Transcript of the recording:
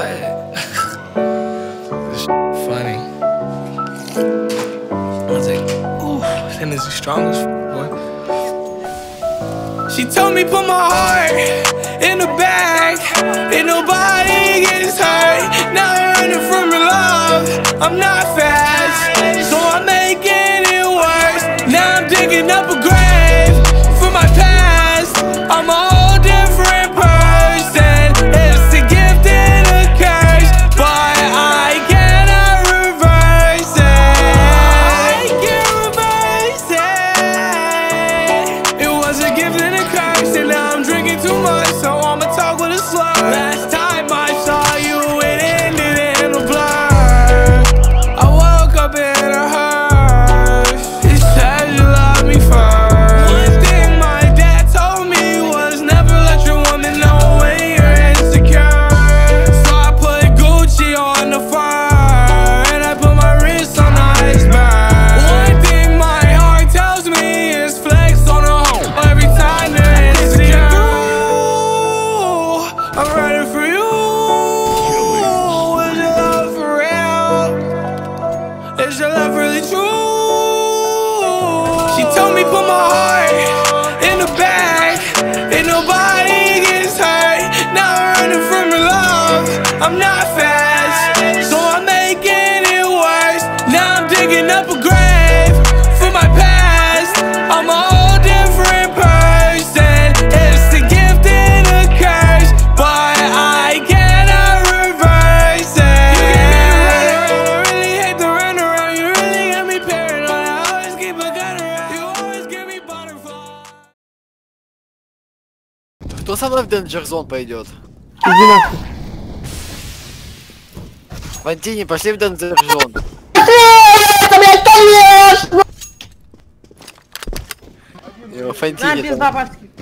What? This funny. I was like, ooh, that energy strong as boy. She told me put my heart in the bag, and nobody gets hurt. Now I'm running from your love. I'm not fast, so I'm making it worse. Now I'm digging up a grave for my past. I'm a whole different person. It's a gift and a curse, but I cannot reverse it. I can't reverse it. It was a gift and a curse, and now I'm drinking too much, so I'ma talk with a slur. Last time I saw you, it ended in a blur. I woke up in a hearse. It said you love me first. One thing my dad told me was never let your woman know when you're insecure. So I put Gucci on the fur, and I put my wrist on the iceberg. One thing my heart tells me is flex on a hoe every time they're insecure. I'm running for you. Is your love for real? Is your love really true? She told me put my heart in the bag, and nobody gets hurt. Now I'm running from your love. I'm not fast, so I'm making it worse. Now I'm digging up a grave for my past. I'm a whole different person. It's a gift and a curse, but I cannot reverse it. You really hate to run around. You really got me paranoid. I always keep a gun around. You always give me butterflies. Кто со мной в Danger Zone пойдет? Иди нахуй. Вантини, пошли в Danger Zone. Блядь, конечно! Йо, На, Фантини пизда, там. пошли.